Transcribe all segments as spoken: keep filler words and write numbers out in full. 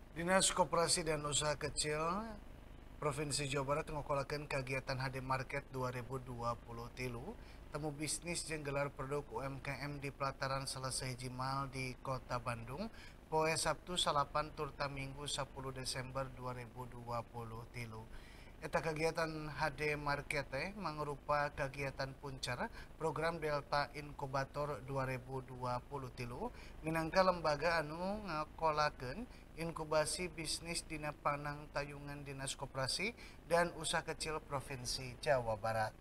Dinas Koperasi dan Usaha Kecil Provinsi Jawa Barat ngokolakeun kagiatan H D Market dua ribu dua puluh tilu temu bisnis jeung gelar produk U M K M di pelataran salah sahiji mal di Kota Bandung poe Sabtu salapan turta Minggu sepuluh Desember dua ribu dua puluh tilu. Eta kegiatan H D Market teh mangrupa kegiatan puncar program Delta Inkubator dua ribu dua puluh tilu minangka lembaga anu ngakolakeun inkubasi bisnis dina panangtayungan Dinas Koperasi dan Usaha Kecil Provinsi Jawa Barat.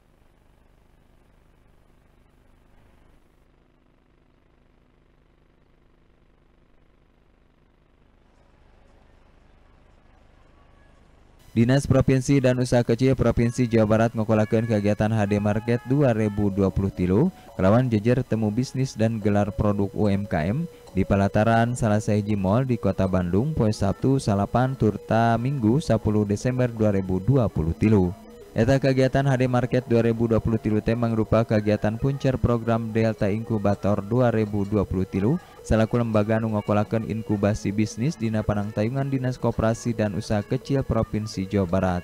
Dinas Provinsi dan Usaha Kecil Provinsi Jawa Barat ngokolakeun kegiatan H D Market dua ribu dua puluh tilu kelawan jejer temu bisnis dan gelar produk U M K M di pelataran salah sahiji mal di Kota Bandung poe Sabtu salapan turta Minggu sepuluh Desember dua ribu dua puluh tilu. Eta kegiatan H D Market dua ribu dua puluh tilu teh mangrupa kegiatan puncer program Delta Inkubator dua ribu dua puluh tilu selaku lembaga anu ngokolakeun inkubasi bisnis dina panangtayungan Dinas Koperasi dan Usaha Kecil Provinsi Jawa Barat.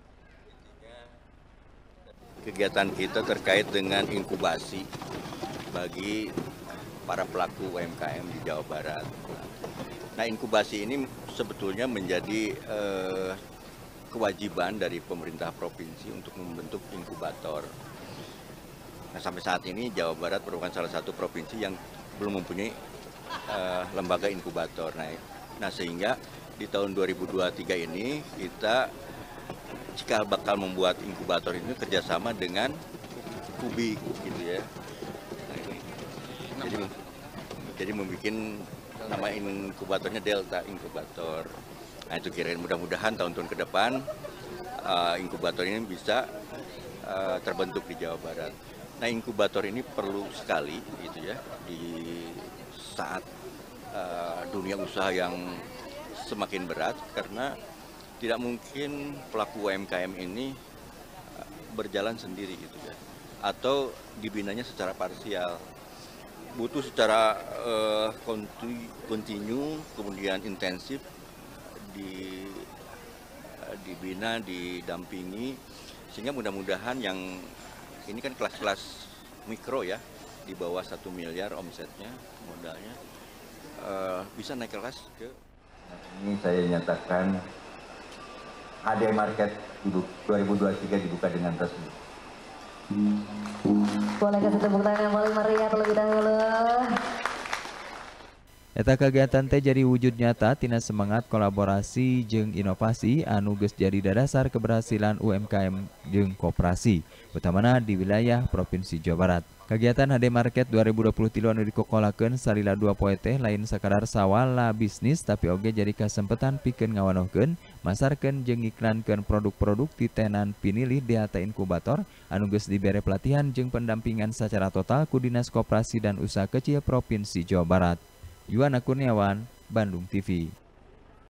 Kegiatan kita terkait dengan inkubasi bagi para pelaku U M K M di Jawa Barat. Nah, inkubasi ini sebetulnya menjadi eh, kewajiban dari pemerintah provinsi untuk membentuk inkubator. Nah, sampai saat ini Jawa Barat merupakan salah satu provinsi yang belum mempunyai uh, lembaga inkubator. Nah, nah, sehingga di tahun dua ribu dua puluh tiga ini kita jika bakal membuat inkubator ini kerjasama dengan Kubik, gitu ya. Nah, ini. Jadi, jadi membuat nama inkubatornya Delta Inkubator. Nah, itu kira-kira mudah-mudahan tahun-tahun ke depan uh, inkubator ini bisa uh, terbentuk di Jawa Barat. Nah, inkubator ini perlu sekali gitu ya di saat uh, dunia usaha yang semakin berat karena tidak mungkin pelaku U M K M ini uh, berjalan sendiri gitu ya atau dibinanya secara parsial. Butuh secara uh, kontinu kemudian intensif di dibina, didampingi sehingga mudah-mudahan yang ini kan kelas-kelas mikro ya di bawah satu miliar omsetnya modalnya uh, bisa naik kelas ke. Ini saya nyatakan H D Market dua ribu dua puluh tiga dibuka dengan resmi. Boleh kasih tepuk tangan yang paling meriah terlebih dahulu. Eta kegiatan teh jadi wujud nyata tina semangat kolaborasi jeung inovasi anu geus jadi dadasar keberhasilan U M K M jeung koperasi, utamana di wilayah Provinsi Jawa Barat. Kegiatan H D Market dua ribu dua puluh tilu anu dikokolakeun salila dua poe teh lain sakadar sawala bisnis tapi oge jadi kasempetan pikeun ngawanohkeun, masarkeun jeung ngiklankeun produk-produk titenan pinilih di Delta Inkubator anu geus dibere pelatihan jeung pendampingan secara total ku Dinas Koperasi dan Usaha Kecil Provinsi Jawa Barat. Yuwana Kurniawan, Bandung T V.